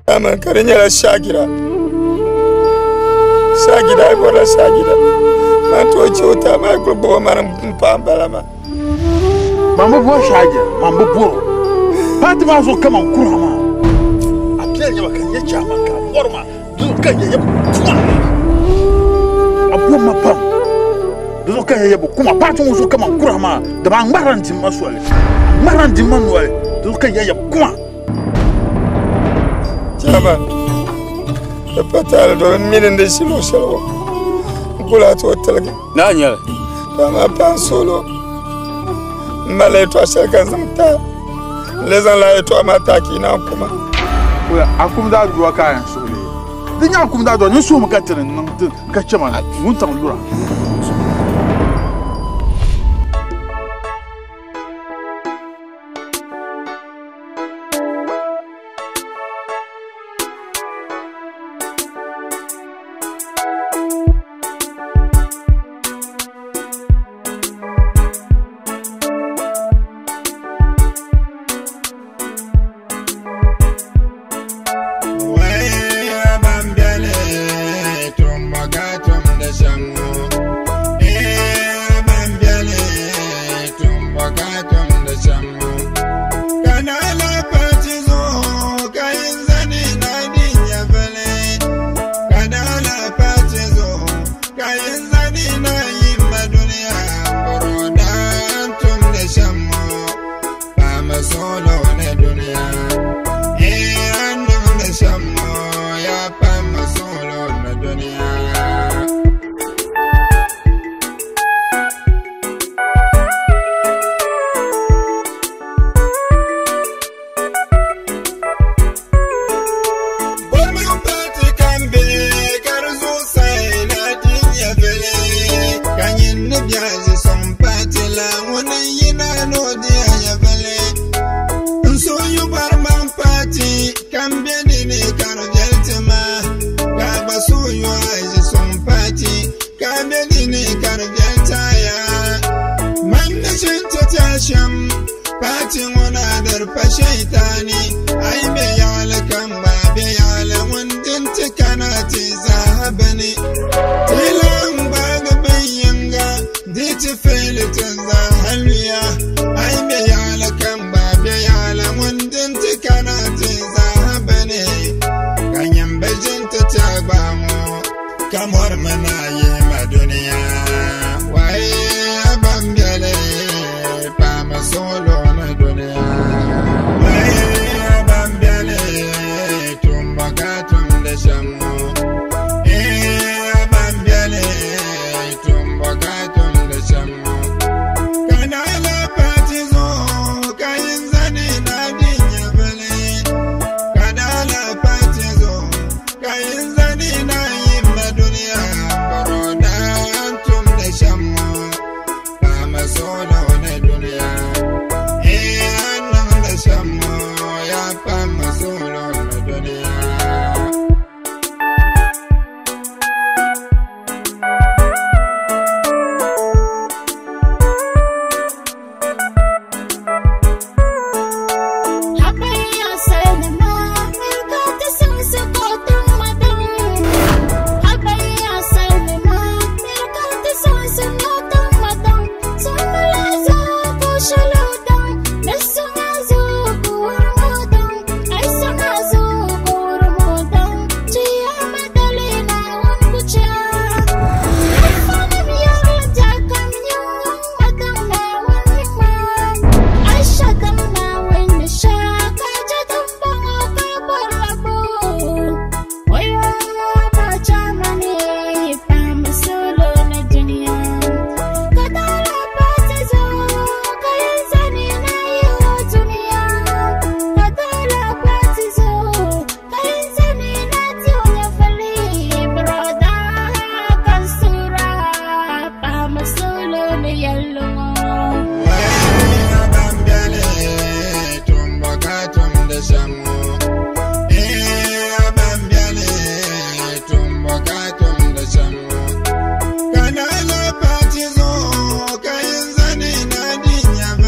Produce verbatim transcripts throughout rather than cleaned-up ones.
أما كرني لا شاكرا شاكرا يقول شاكرا ما توجه وتا ما يقول بوا ما نبام بلما ما مبوا شاكرا ما مبوا هات ما زو كمان كرما أبلي يا مكان يجا مكان ورما دو كان يجا أبو ما بام دو كان يجا كما باتو زو كمان كرما دبا مبارنتي ما سوالي مبارنتي ما نوالي دو كان يجا كما جابا بتال دون مين ندسلو سلو قلت وتلقى نانيا ما بانسولو ما لا يتوصل كزمتا لازم لا يتوما تاكينا كما ويا أكون دا دوا كاين سولي دنيا أكون دا دوا نسوم كاترين نمت كاتشمان مونتام لورا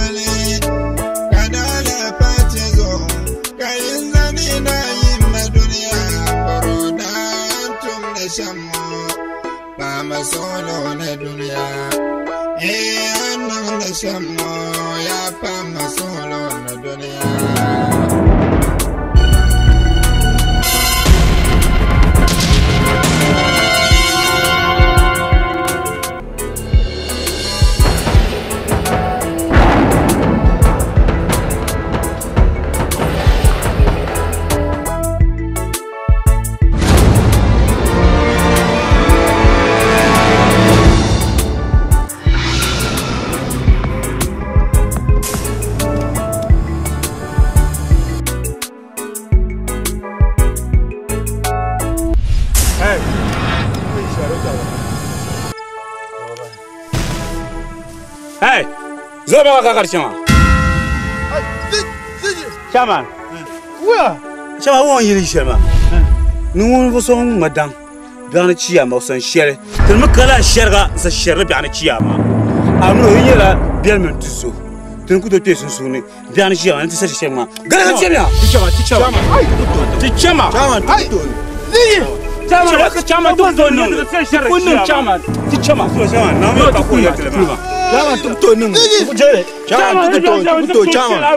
Kayin zani na yin na duniya shammo Mama solo na dunia Eh ananda shammo Ya pama solo na dunia Hey, zoba ka karshen. Chairman. Wa? Chairman won yiri shema. Nu won so madan. Biana chiya ma son shere. Tel ma kala sherga sa shere biana chiya ma. Amro yela biel men tuso. Tel ku to te sun suni. Biana chiya anti sa shema. Gara chiya. Chairman, chairman. Ti chema. Chairman, tuto. Zigi. Chairman, waka chairman to to no. Kunun chairman. Ti chema. Chairman, na me pa ko ya telema. Chairman, tuto ni. Fujere. Chairman, tuto, tuto, chairman.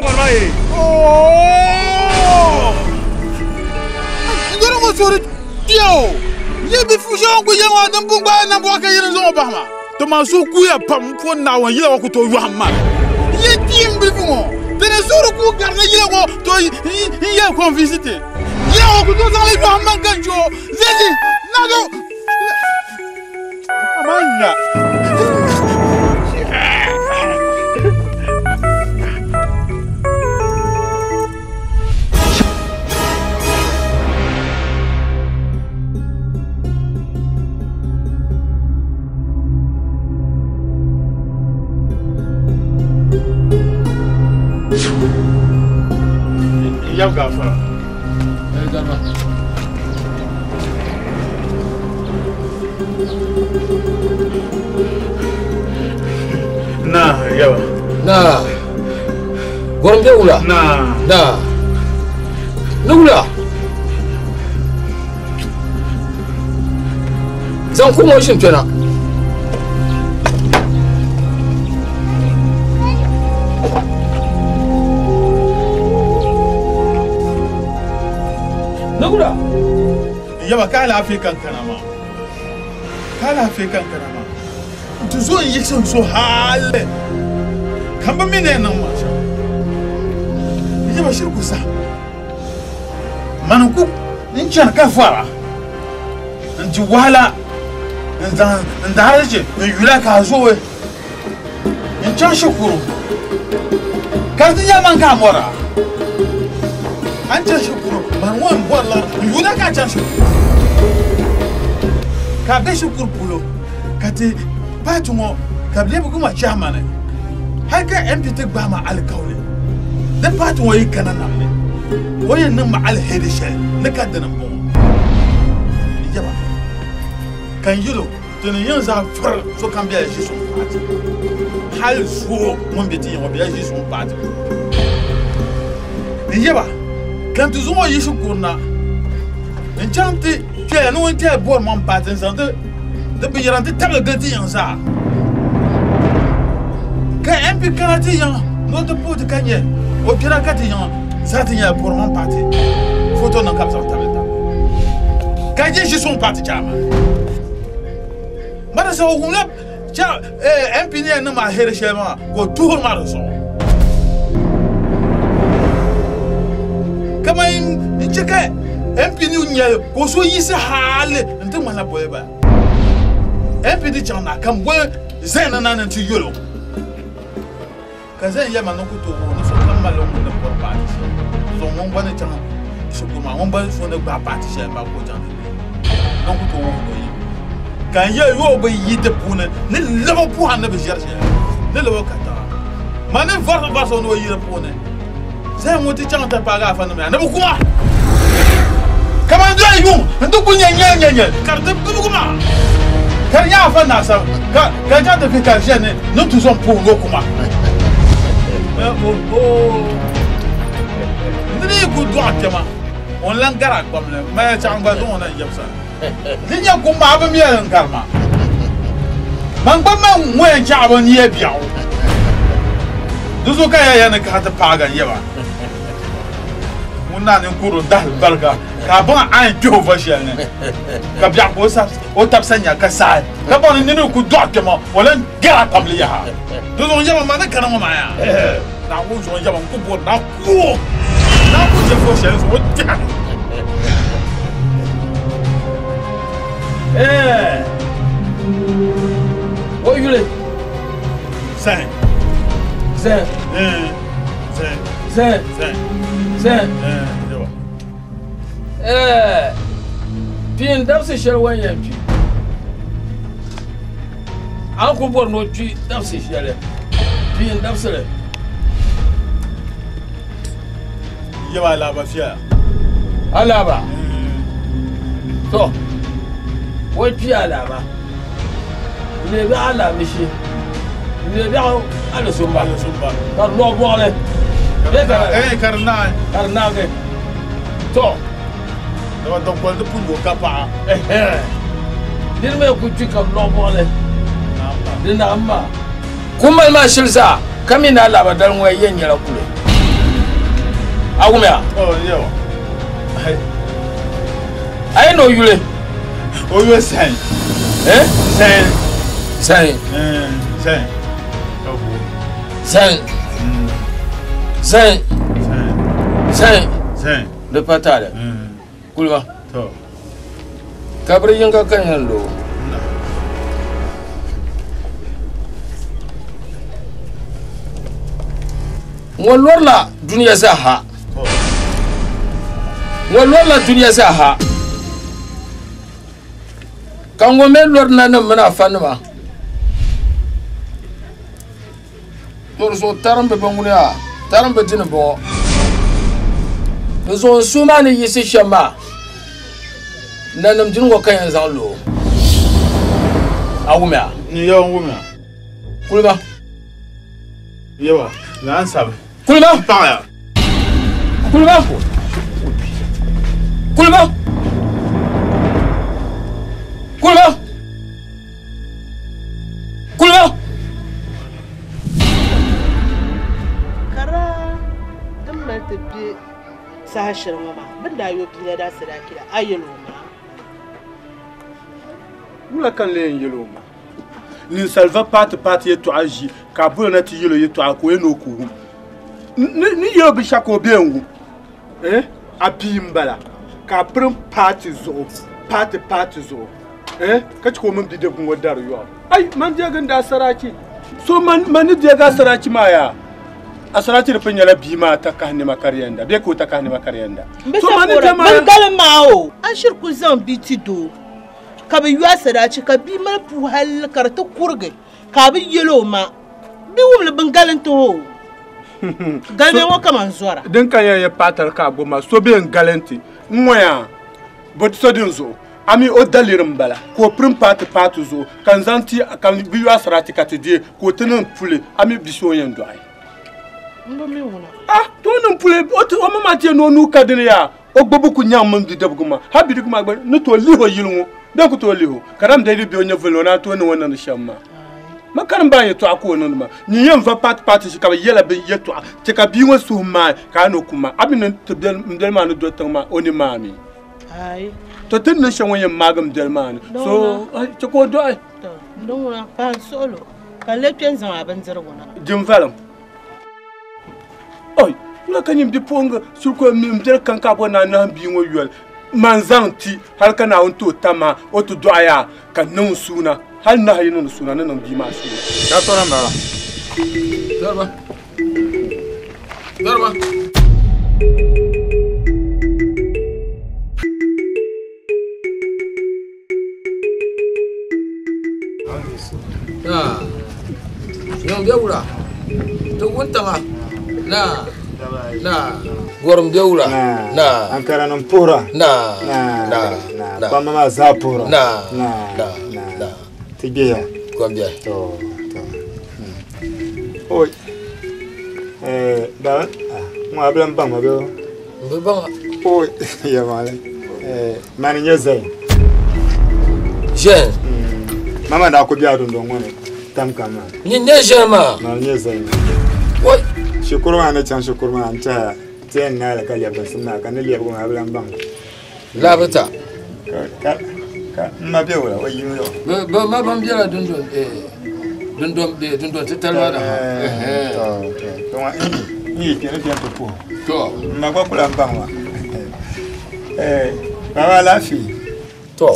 Oh! Ngoro mo sori tio. Ye bi fujon ko yang wa dan bungba na bo ka yin zo ba ma. To ma so ku ya pam ko na wa yila ko to yu hamma. Ye tim bi fu mo. Tene soro ku garna yila ko to ye ko visiter. Ye ko to za le yu hamma ganjo. Zezi, na do. Amanya. Yau gafara. Eh garba. Na yawa. Na. Gorombe ula. Na. Na. Nula. Zan kuma shin tana. Nula. Yawa kala African kanama. Kala African kanama. Tuzo yi sun so hale. Kamba mine nan ma sha. Yawa shirku sa. Manku in chan ka fara. Nti wala. Nda nda haje yula ka zo we. In chan shukuru. Kartin ya man ka mora. An chan shukuru. Man wan wala yula ka chan shukuru. Ka be shukuru pulo. Kati Patumo, Kablebu kuma chairman. Haka M P T Bama al Kauli. The part where you can namne. Where number al Hedishel, look at the number. Yaba. Can you look? Then the young are fur, so can be a Jison party. Hal so won't be tea or be a Jison party. Yaba. Can to Zuma Yishu Kuna. And Chanty, Jay, no one tell board one patterns under. De be yarante table gati yan sa ka M P kanati yan no de pot kanye o kira kati yan zati ya pour mon parti photo nan kam sa table ta ka je je son parti chama mara sa o gumla cha M P ne na ma here shema go tour mara so kama in cheka M P ni nya ko so yisi hale nte mala boyeba M P D chana kam we zena nana nti yolo kaze ya manoko to wo ni so kam malo mo na por party so mo ngwa ne chana so ko ma mo ba so na gba party she ba ko jan non ko to wo ko yi kan ye yo be yi de pune ne lewo pu han na be cherche ne lewo kata ma ne vorto ba so no yi de pune se mo ti chana ta pa ga fa na me na bu kuma kama ndo yu ndo kunya nya nya nya karte bu kuma Car y a un ça. Quand tu fais ta gêne, nous tous sommes pour nous. Oh, oh. Nous sommes pour toi, on l'a garé comme le mais tu as un gazon, on a dit ça. Linya kuma ba miyan karma. Man ba man wayan ci abun ye biyawo. Duzo kaya yana ka ta pagan yawa. Mun na ne kuro dal barka. Ka ban an kyo fashion ne. Ka biya ko sa o tapsanya ka sai. Ka ban ni ne ku dokke mo wala gara tabliya ha. Duzo yawa man kana mo maya. Na wo zo yawa ku bo na ku. Na ku je fashion so ta. Eh. What you like? Sen. Sen. Eh. Sen. Sen. Sen. Sen. Eh. Yawa. Eh. Pin dabse shelwan yampi. An ko bor no twi dabse shele. Pin dabse le. Yawa la ba fiya. Alaba. To. Wo twi alaba. Le ba alaba shi. Le ba ala sumba. Ala sumba. Ka lo bo le. Eh karna. Karna ke. To. Dawa don kwal de pungo kapa. Eh eh. Dir me ku twi ka lo bo le. Din na amma. Kuma ma shilsa kami na alaba dan wa yen yara kule. Agumya. Oh yawa. Ai. I know you le. O yo sen. Eh? Sen. Sen. Eh sen. Sen. Sen. Sen. Sen. Sen. Le patale. Mm. Kulma. To. Kabri yanga kan yando. Ngolorla dunia zaha. Ngolorla dunia zaha. Kango me lorna na mana fanma. Morso tarambe bangunya. Tarambe dina bo. Zo suma ni yisi shama. Nanam jingo kan zalo. Awumya. Ni yawa ngumya. Kulma. Yawa. Na an sabe. Kulma. Pa. Kulma. Kulma. Kulma. Kulma. Kara dan man tafi sahashir mama banda yo bila da sadaki da ayelo ma. Wula kan len yelo ma. Nin salva pat pat ye to aji ka bula na ti yelo ye to akoye no ku. Ni yo bi shako bi engu. Eh? Abi mbala. Ka prim party zo. Party party zo. Eh? Kaci ko mun bide kun wadar yo. Ai man je ganda saraki. So man man je ga saraki ma ya. Asarati da fanyala bi ma ta kahni makariyanda. Be ko ta kahni makariyanda. So man je ma ban mawo. An shirku zan biti do. Ka bi yuwa saraki ka bi mal pu hal karta kurge. Ka bi yelo ma. Bi wumle bangalan to. Galme wo kaman zuwara. Din kan ya patar ka goma so be galenti. Moya. Bot so din zo. Ami o dalirin bala ko prim party party zo kan zanti kan biyu asarati katide ko tunan pule ami bisho yen do ai Mbo mi wona ah to nan pule o to mama tie no nu kadin ya o gbobu ku nyam mun di dabguma ha bi dikuma gba no to liho yilwo dan ko to liho karam dai bi onye velona to ne wannan shamma makaran ba yeto ako non ma ni yem va party party shi ka yela be yeto te ka bi won su ma ka no kuma abin to del del ma no do tan ma oni mami ai to tin nan shan wayan magam delman so ci ko do ai to don wona pan solo ka lepian zan abin zargona jim valam oi la kanyim di ponga sur ko mi mder kan ka bona na bi ngo yol manzanti har kana on to tama o to do aya kan nan suna hal na hayin nan suna nan bi ma suna Ya toran bala. Darba. Darba. Ah. Yang dia ura. Tu untanga. Na. Na. Gorum dia ura. Na. Ankara nan pura. Na. Na. Na. Na. Kwa mama za pura. Na. Na. Na. Na. Tigia. Kwambia. To. To. Oi. Eh, da. Ah, mo ablan bang mabe. Mbebanga. Oi, ya male. Eh, mani nyeze. jen mama da ko biya don don wani tam kama ni ne jen ma na ne zai wai shukuru ma na can shukuru ma an ta tayan na da kaliyar ban sunna kan liyar goma ablan ban labata ka ka ma biya wala wai yo ba ma ban biya dundun eh dundun be dundun ta talwa da eh to to ni ke ne biya to ko to ma kwa kula ban wa eh baba lafi to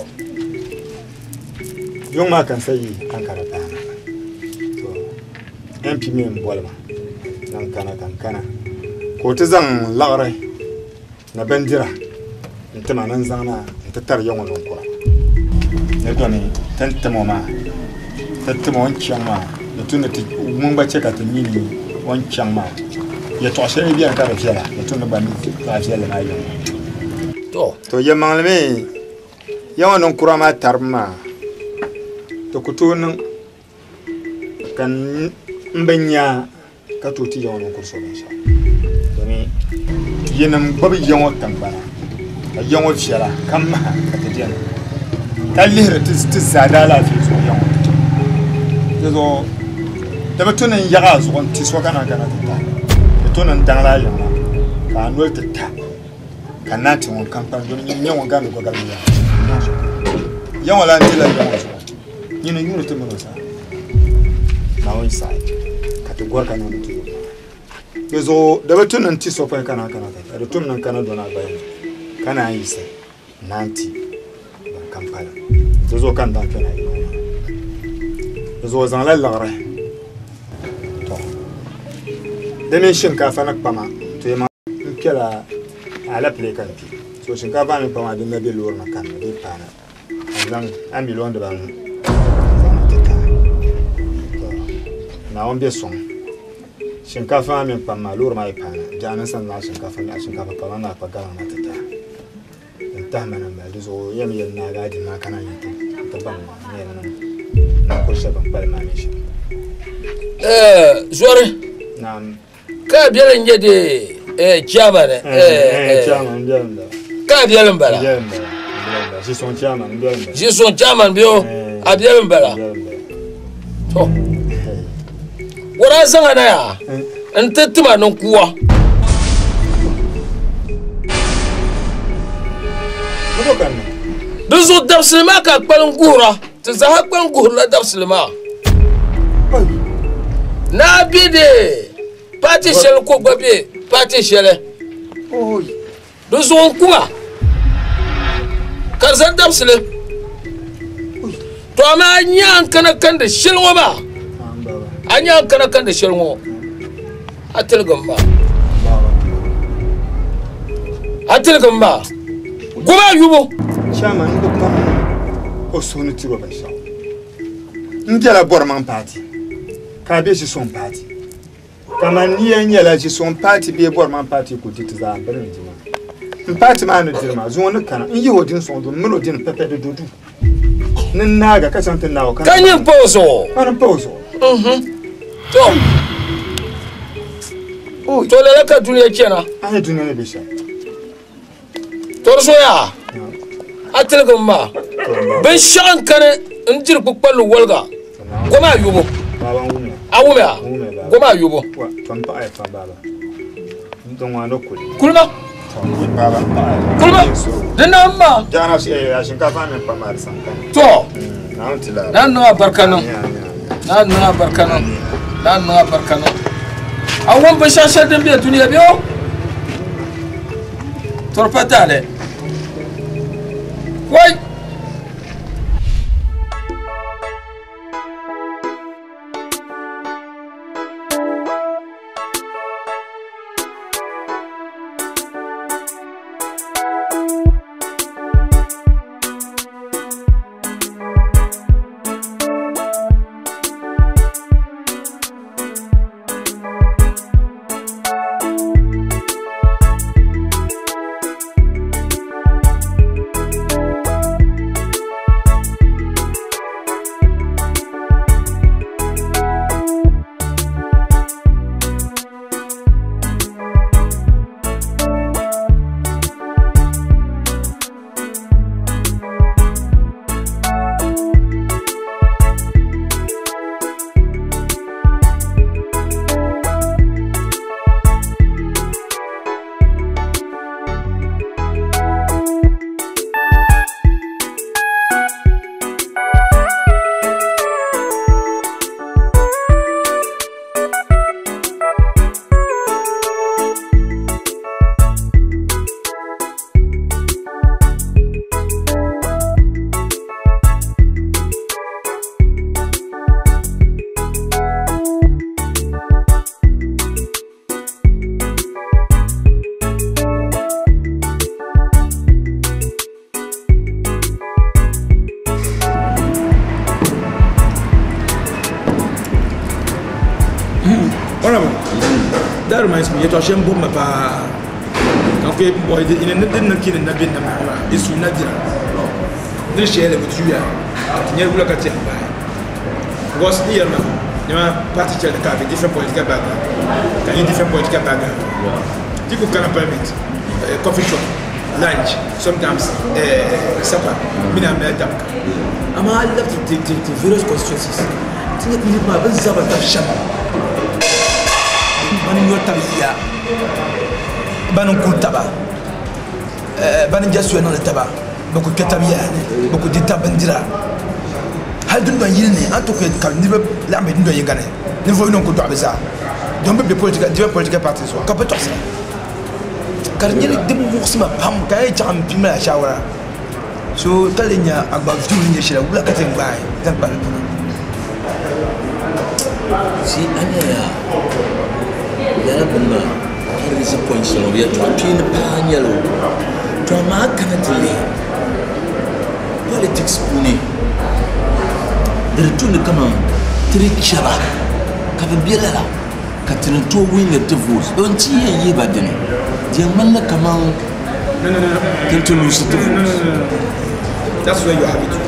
yung ma kan sai an karata to yan fi min bolma nan kana kan kana ko ta zan lagrai na bandira inta ma nan zana inta tar yan wannan kura ne to ne tantamo ma tantamo wancan ma da tunda mun bace ka tuni ne wancan ma ya to sai biyan ka rafiya da tunda ba ni rafiya da nayi to to ya malme yan wannan kura ma tarma to kutonin kan mbanya ka to ti yan wannan kurso ban sha domin yinan babu yan wannan bana yan wannan shara kan ma ka ta diyan tallihir tis zada lafi so yan wannan zo da mutunan yaga zo on ti so kana kana ta mutunan dan la yan ka no ta ta kana ti won kan pan don yin yan wannan ko garmiya yan wala ni la yan wannan yino yuro to mo sa na wani sai ka to gor kana mutu yezo da batun nan ti so fa kana kana da tun nan kana dona bayan kana yi sai ninety ban kampala yezo kan da kana yi yezo zan lallare to da min shinkafa na kpama to ma kela ala play kan ti so shinkafa ne kpama din na bi lor na kan da pana zan ami lo da ban na on be son shinkafa min pamma lur mai pana janan san na shinkafa na shinkafa pamma na pagala na tata ta mana ma duzo yam yan na gadi ma kana yin ta ban ne nan na ko shaban palma ne shi eh zore na ka biyaran yede eh chairman eh eh chairman biyaran da ka biyaran bala biyaran da shi son chairman biyaran da ji son chairman biyo a biyaran bala to wara zanga na ya an tattuma nan kuwa ko kan duzo dabsilma ka kpalin gura ta za kpalin gura dabsilma na bide party shell ko gbabe party shell oi duzo kuma karzan dabsile to amma nyan kana kan da shilwa ba anya kana kan da shirmo atil gamba atil gamba goma yubo chairman ndo kam o sonu tiro ba sha ndela borman party ka be shi son party kama ni yanyala shi son party be borman party ko titiza barin jima party ma no dirma zo no kana in yi hodin son do melodin pepe de dodu nin naga kasantin nawo kan kanyin pozo kan pozo mhm to oh to le ka duniya kenan ai duniya ne bisha to so ya atil gamba ban shan kare in jir bukpalu walga goma yubo baban wume awume goma yubo wa ton pa ai fa baba don wa no kuli kulma baba kulma dinna amma jana shi ya shinkafa min pa mar sankan to na antila nan no barkano nan no barkano nan no barkano awon ban shashe din biya duniya biyo torpatale wai mais mi to shem bom pa donc boy de ina nedin nan kin na bin na ma isu na dira ne shele butuya tinyer bula ka tiya ba gos ni yema nyama party chel ka be different political background ka in different political background diko kana permit coffee shop lunch sometimes uh, supper mina me dabka ama I love to the, the, the various constituencies tinga ni ma ben zaba ta shaba ban yo tabiya ban ko taba euh ban jasu na taba bako ketabiya bako ditabandira hal dun ban yilne en tout cas kal ni be la me ndo yengane ni fo non ko do abisa donc be politique divers political parties so ka pe toxa kar ñi dem muxima pam kay cham pima shawara so kalenya agba fitu ni shira wula katen bay tan ban si anya ya ya bana hari se point so ya to pin panyalo to ma kanatile politics puni dertune kama trichara ka biela la ka tin to win the votes don ti yi ba dene je man la kama no no no tin to lose the votes. That's where you have it.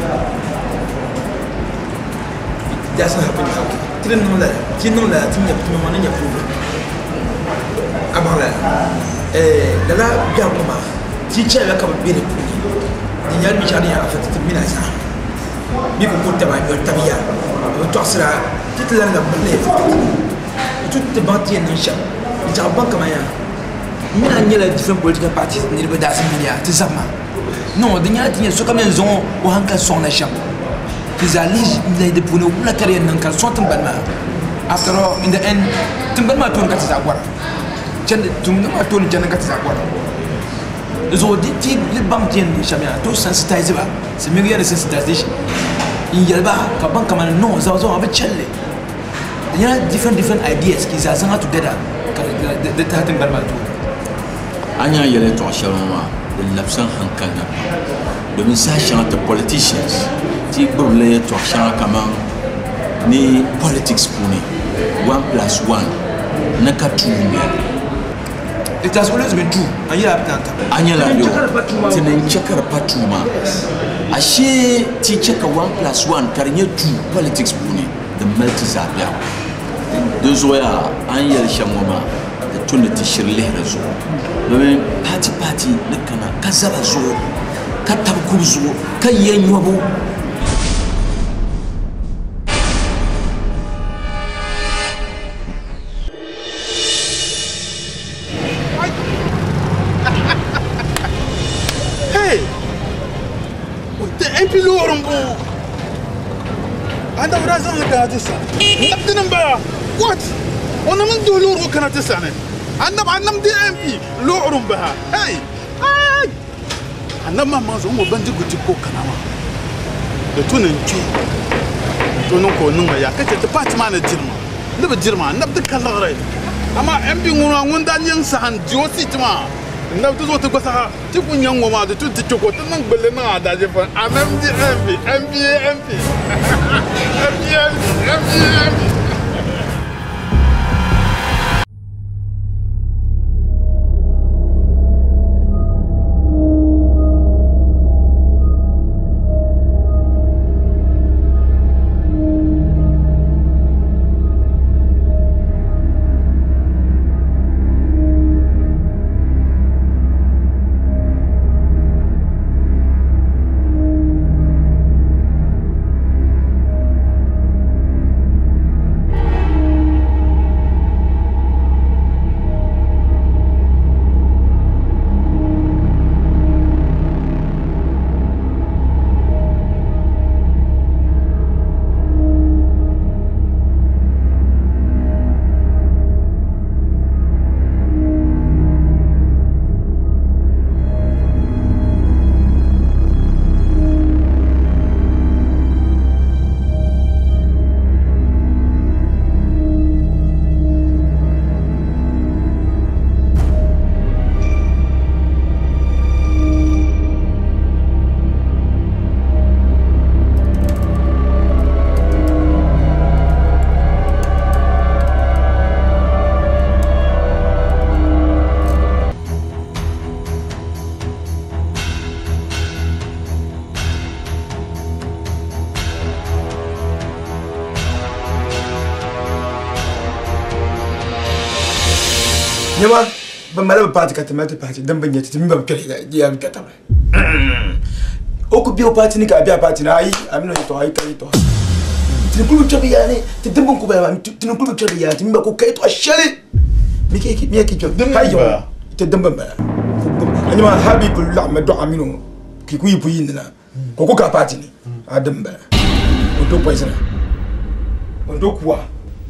It doesn't happen how tu non la tu non la tu n'as pas mon n'y a problème avant là eh là là bien comment si tu as la comme bien il y a une bichane à fait tu mina ça bi ko ko taba yo tabiya to sera tu la la bonne tout te bantier non chat tu as pas comme ya mina n'y la différentes political parties ni be da similia tu sais non de nya tinha so comme ils ont au hanka son na cham qu'ils allegent les de pour la carrière nan kan son tambalma after all in the end tambalma to ngati za gwara chen tum ma to ni chen ngati za gwara zo di ti le bam tien ni chamia to sensitize ba c'est mieux de sensitisation il y a ba ka ban kama non za zo avec chelle il y a different different ideas qu'ils a zanga together de de ta tambalma to anya yele to shaloma l'absent hankalna de message entre politicians ti brûler to changa kama ni politics puni one plus one nakatumi. It has always been true. Anya abtanta. Anya la yo. Tenen chakar patuma. Ashe ti chaka one plus one karnya two politics puni. The multi zabia. Deux oya anya shamoma. The tunati shirle rezo. Domin party party nakana kazaba zo. Katabku zo. Kayenwabo. What? وانا من دولور وكانت تسعنين عندما عندما دي ام بي لو عرم بها هاي هاي عندما ما زوم وبندي قلت كو كناما تونن تي تونن كو نما يا كتي تبات ما نجرما نبا جرما نبدا كالغري اما ام بي غونا وندا نين سان جوسي تما نبدا زو تغسا تكو نيان وما دو تتكو تنن بلنا داجي فان ام دي ام بي ام بي ام بي ام بي ام بي Nyama ba mala ba party ka tamate party dan ban yati timba kare ya bi kata ba. O ku biyo party ni ka biya party na ai amino to ai kai to. Tin kulu chabi ya ne tin dimban ku ba tin kulu chabi ya tin ba ku kai to shari. Mi ke mi ke to din kai yo. Te dimban ba. Anyama habibullah madu amino ki ku yipu yinna. Ko ku ka party ni. Adam ba. O to poison. O to kuwa.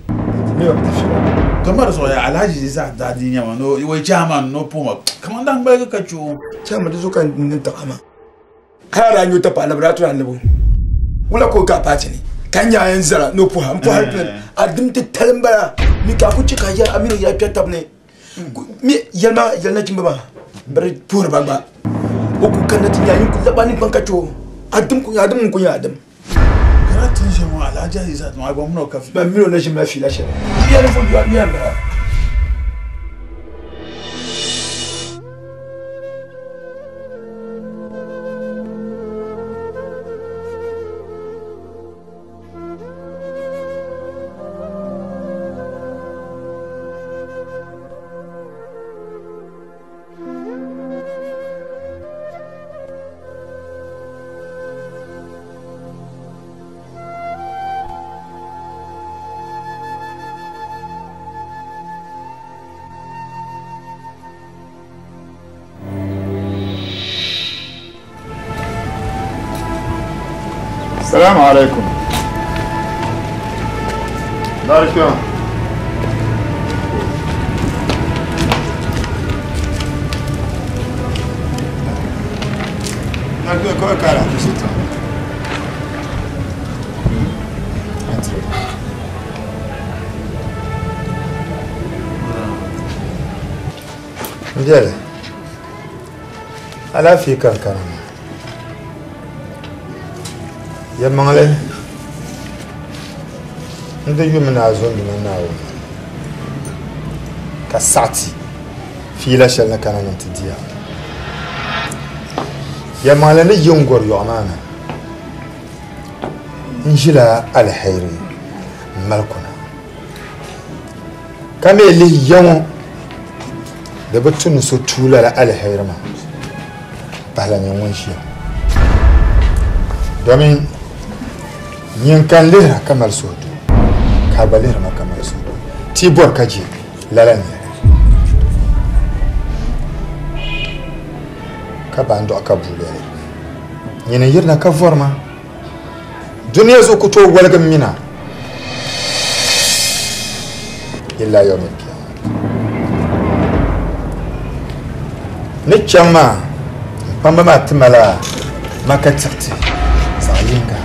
Kamar so ya alhaji za dadi nyama no wai chairman no puma kaman dan bai ka chu chairman zo kan nin ta kama kara nyo ta pala bra to an lebo wala ko ka pati ni kanya yan zara no pu ham pu har plan adim te talmbara mi ka ku cika ya amino ya pyatab ne mi yalma yalna jimba ba bari pur ba ba o ku kan ta nyayin ku labani banka cho adim ku adim ku ya adim Tin je mo alaja izat mo agom no kafi ba miro na jimla fi la shere ya no fo ya ya ba السلام عليكم. دار شلون؟ نقول كل كلام بسيط. جل. ألا فيك الكلام. يا مالي انت يوم نازون من ناو كساتي في لا شلنا كان نتديا يا مالي ني يونغور يومانا انجلا الخير ملكنا كما اللي يوم دبتون سو تولا الخير ما بحلا نيون شي دومين yin kan lera kamar sodo ka balera ma kamar sodo tibor kaje lalan ka bando aka bulere yin yirna ka forma duniya zo ku to walgan mina illa yawmin qiyamah ne chama pamba ma timala makatsati zalinga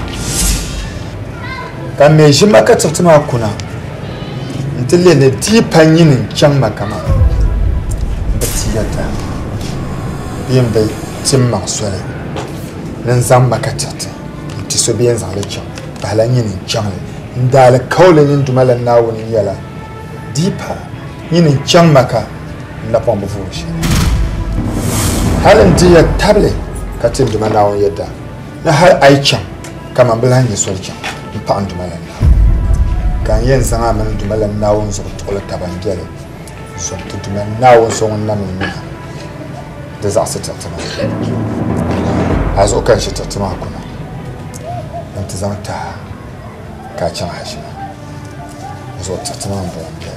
kan me shi maka tsaftsama kuna ntille ne dipan yin can makama batiyata biyan bai tin maksole nan zan maka tsafta ti so biyan zale can balan yin can ndala kaulin yin dumalan nawun yala dipa yin can maka na pombo fushi halin diya table katin dumalan yadda na har aikin kaman bilan yin solcan pan dumalan kan yen sanga man dumalan nawon so to la tabangele so to dumalan nawon so wannan mun da za su tattama azo kan shi tattama kuna dan ta zanta ka can hashima so tattama ban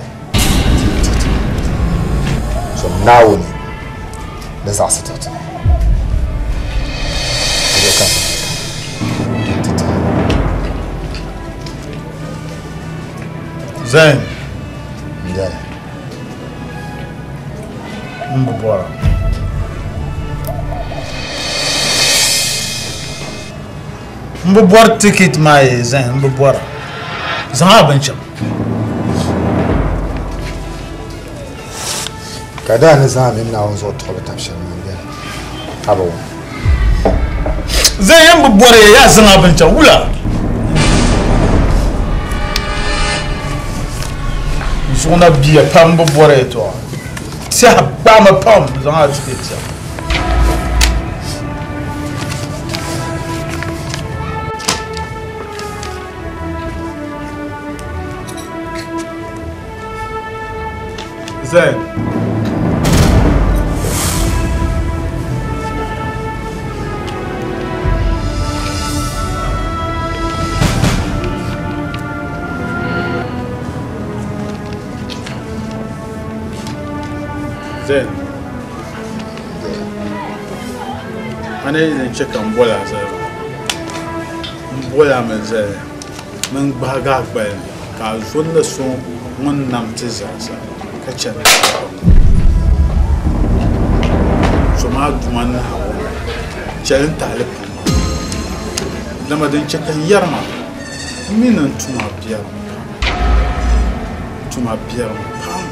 so nawon da za su tattama azo kan Zain. Yeah. Mbubora. Mbubora ticket my Zain Mbubora. Zama bancham. Kada ne zamin na wanzo tobe tafshin nan biyar. Abo. Zain Mbubora ya zama bancham wula. On a bien pas me boire toi. C'est pas ma pomme, j'en ai dit ça. زين زين أنا إذا شكا مبولا زين مبولا من زين من بهاقاك بين كالفون لسون من نام تزاسا كتشن سما دمان هاو شلون تعلق لما دين شكا يرما مين أنتما بيرما أنتما بيرما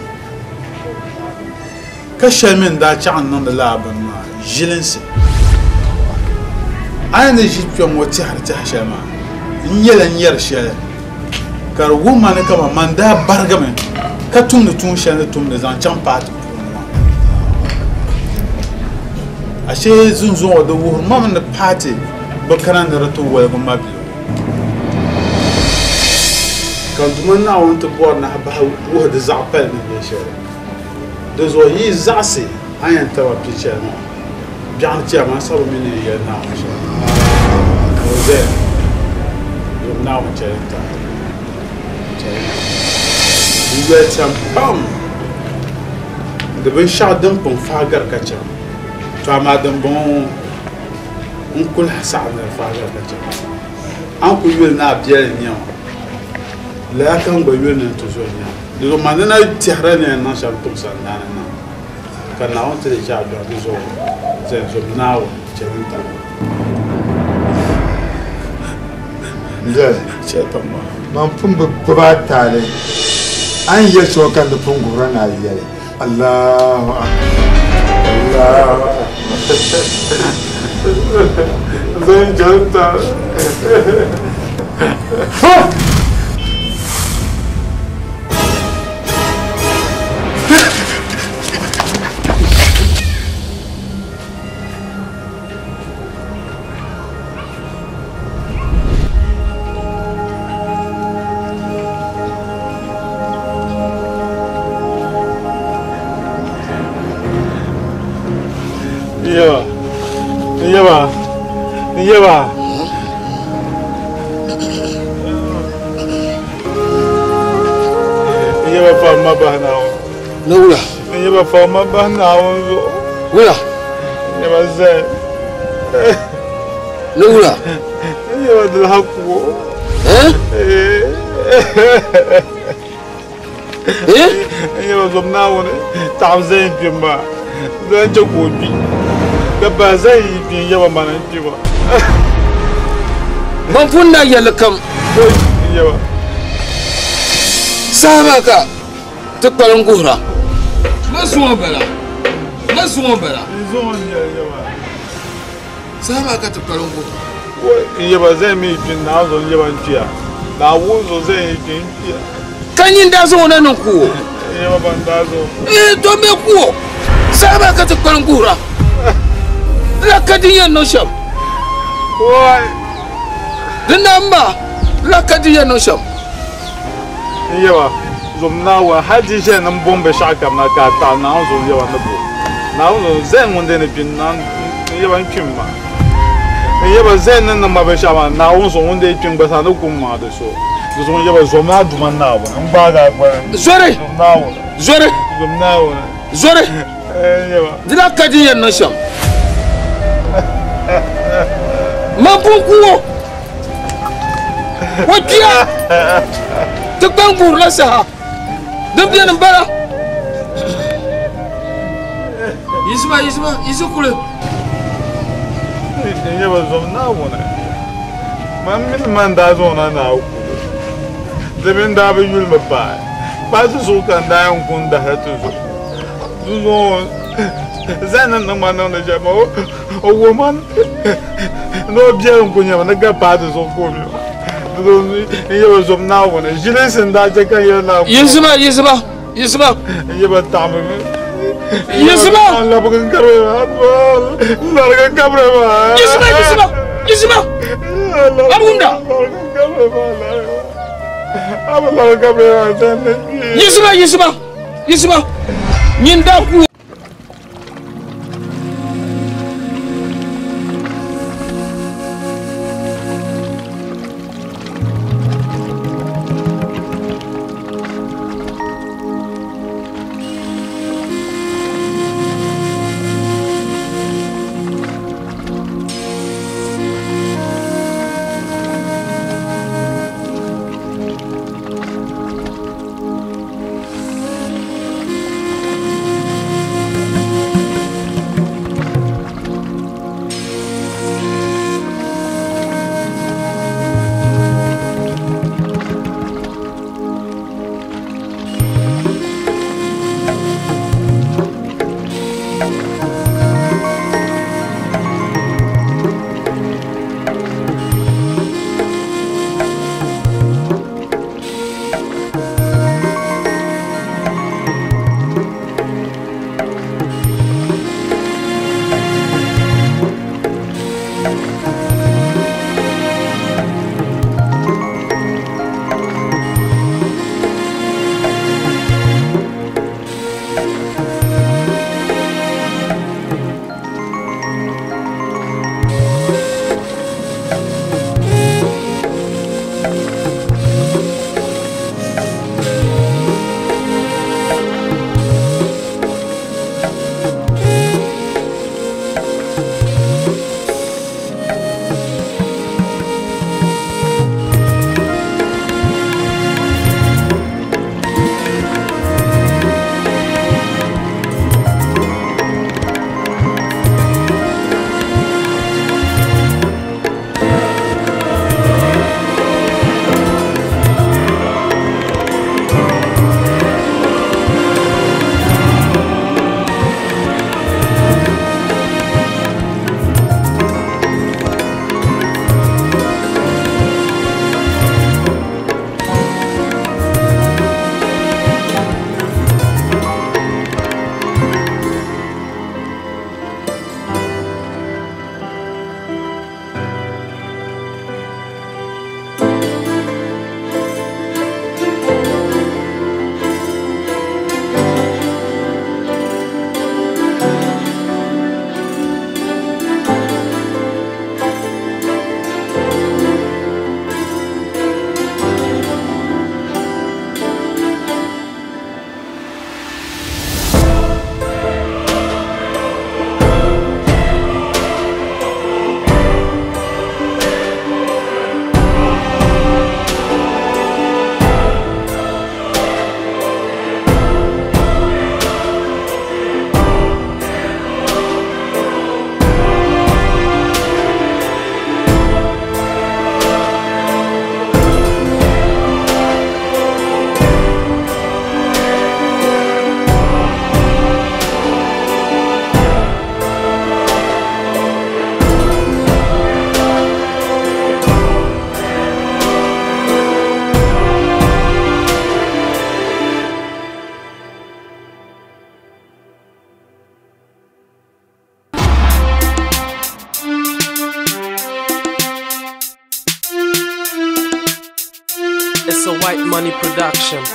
كشل من دا كان نون لابن ما جلنسي أنا جيت يوم وتحر تحشى ما نيلا نير شيء كارو ما نكما من دا برغم كتوم نتوم شان توم نزان كم بات أشي زون زون ودوه ما من باتي بكران رتو ولا ما بيو كنتمنى وانت بورنا بها وهد زعبل من الشيء دوزو يي زعسي أين توا بيشان بيان تيا ما صار مني يا نام وزين يوم نام جايتا جايتا يجي تام بام دبن شادم بون فاجر كتشا فما دم بون نقول حسنا فاجر كتشا أنكو يقول نابيل نيام لا كان بيقول نتوزو نيام لو ما لنا تهرنا نشام توصل نانا كنا أنت تجاب دوزو زين زو ناو جنتا زين شيطان ما نفهم ببعض تالي أن يسوع كان نفهم قرآن عليه الله الله زين جنتا Iya, iya ba, iya ba. Iya ba fama ba na o. Nura. Iya ba fama ba na o. Nura. Iya ba zai. Nura. Iya ba dalhaku. Eh? Eh? Iya ba zomna o ne. Tam zai pimba. Zai jagobi. Gaba zai bin yawa mana jiwa. Ban funna yalla kam. Yawa. Sabaka tukpalan gura. Masuwa bala. Masuwa bala. Zon yawa. Sabaka tukpalan gura. Yawa zai mi bin na zo yawa jiya. Na wuzo zai bin jiya. Kanyin da zo nan ku. Yawa ban da zo. Eh to me ku. Sabaka tukpalan gura. La kadiya no sham. Wai. Dinamba la kadiya no sham. Yawa zomna wa haji je nan bombe shaka na ka ta na zo yawa na bo. Na zo zen wonde ne bin nan yawa kin ma. Yawa zen nan ma ba shama na zo wonde kin ba sa na kuma da so. Zo yawa zomna duman na wa an ba ga ba. Zore. Zomna wa. Zore. Zomna wa. Zore. Eh yawa. Dila kadiya no sham. Mampunkuo Wakia Tukang burla saha Dumpian mbara Isma isma isu kule Iya ba zomna wona Man min man da zona na ku Demin da ba yul ma ba Ba su so kan da yan kun da hatu zo Zo Zanan na man na jama o woman no bien kunya na ga pa de so ko mi do iya ba zom na wona jile sen da je kan ya na Isma isma isma iya ba ta mi Isma la ba kan kare ba la ga kamre ba Isma isma isma Abunda Aba la ga kamre ba Isma isma isma nyinda ku It's a White Money production.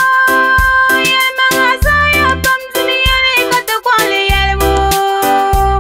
Oh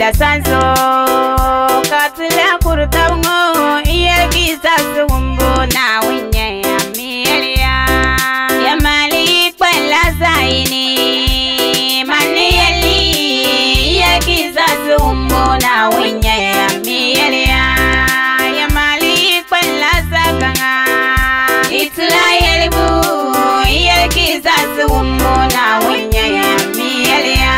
da sanzo katla kurtabngo iya kisasu umbo na winya ya miria ya mali kwala zaini mani yali iya kisasu umbo na winya ya miria ya mali kwala zakanga itla yelibu iya kisasu umbo na winya ya miria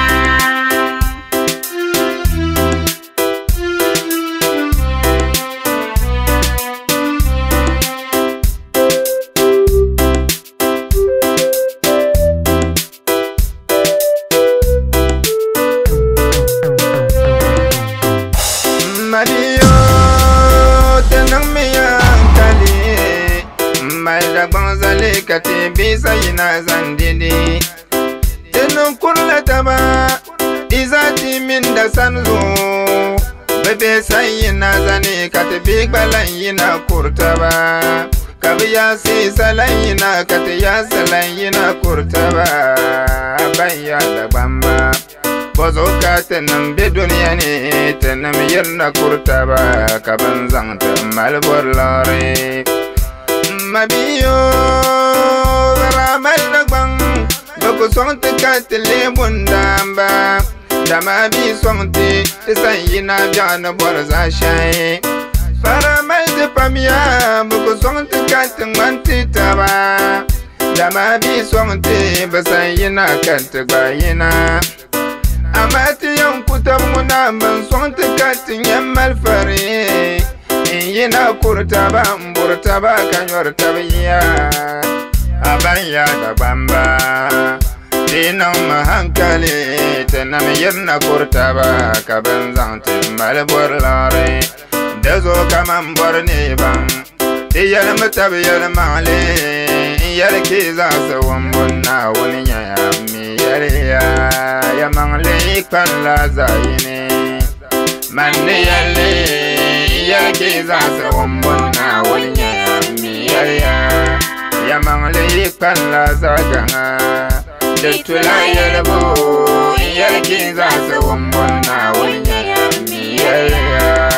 kati bisa ina zandidi tenun kurla taba izati min da sanzo bebe sai ina zani kati big balan ina kurtaba kabiya si salan ina kati ya salan ina kurtaba banya da bamba bozo ka tenun be duniya ne tenun yirna kurtaba kaban zanta malbor lore mabiyo ramal dagbang bako sonte katele bundamba dama bi sonte sayina jana borza shay faramal de pamia bako sonte katmanti taba dama bi sonte basayina katbayina amati yankutam muna ban sonte katnyamal fare yina kurtaba mburtaba kanyor tabiya abanya da bamba dina mahankali tana yirna kurtaba kaban zante malbor lare dazo kaman borne ban iyal matabiyal male iyal kiza sawan bunna wani ya mi yariya ya mangle kan la zayine manne yalle ya kiza sawan bunna wani ya mi yariya ya mangle kan la zaganga da tula yalbo ya kiza sawan bunna wani ya mi yariya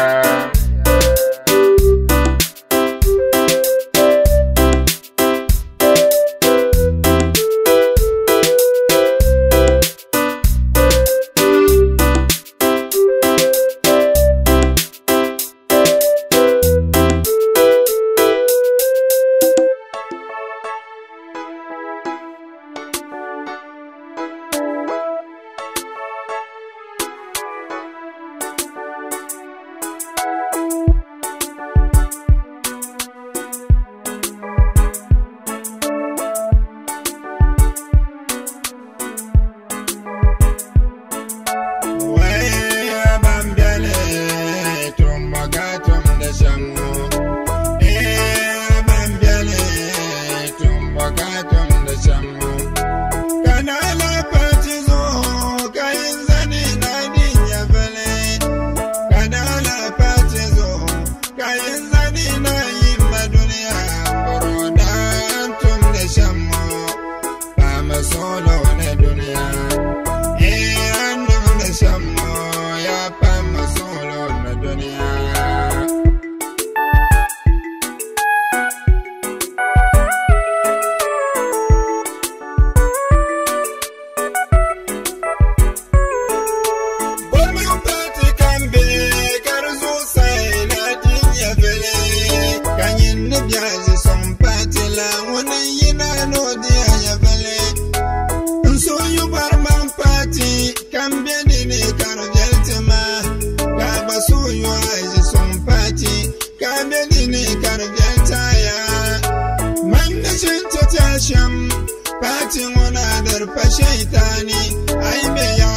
Party one other, Pashaitani, I may